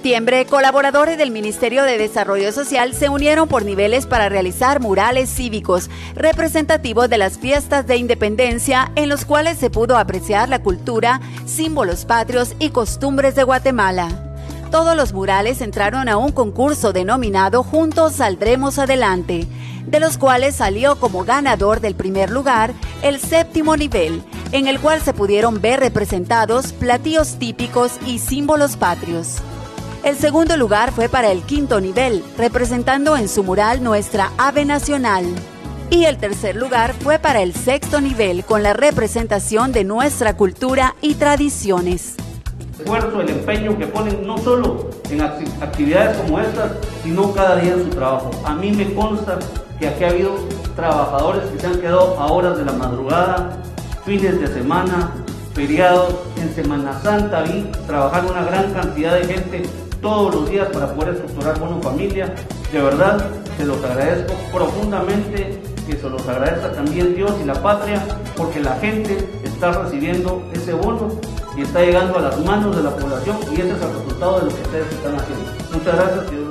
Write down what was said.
septiembre, colaboradores del Ministerio de Desarrollo Social se unieron por niveles para realizar murales cívicos representativos de las fiestas de independencia, en los cuales se pudo apreciar la cultura, símbolos patrios y costumbres de Guatemala. Todos los murales entraron a un concurso denominado Juntos Saldremos Adelante, de los cuales salió como ganador del primer lugar el séptimo nivel, en el cual se pudieron ver representados platillos típicos y símbolos patrios. El segundo lugar fue para el quinto nivel, representando en su mural nuestra ave nacional. Y el tercer lugar fue para el sexto nivel, con la representación de nuestra cultura y tradiciones. El esfuerzo, el empeño que ponen no solo en actividades como estas, sino cada día en su trabajo. A mí me consta que aquí ha habido trabajadores que se han quedado a horas de la madrugada, fines de semana, feriados, en Semana Santa, vi trabajar una gran cantidad de gente todos los días para poder estructurar Bono Familia. De verdad, se los agradezco profundamente, que se los agradezca también Dios y la patria, porque la gente está recibiendo ese bono y está llegando a las manos de la población, y ese es el resultado de lo que ustedes están haciendo. Muchas gracias.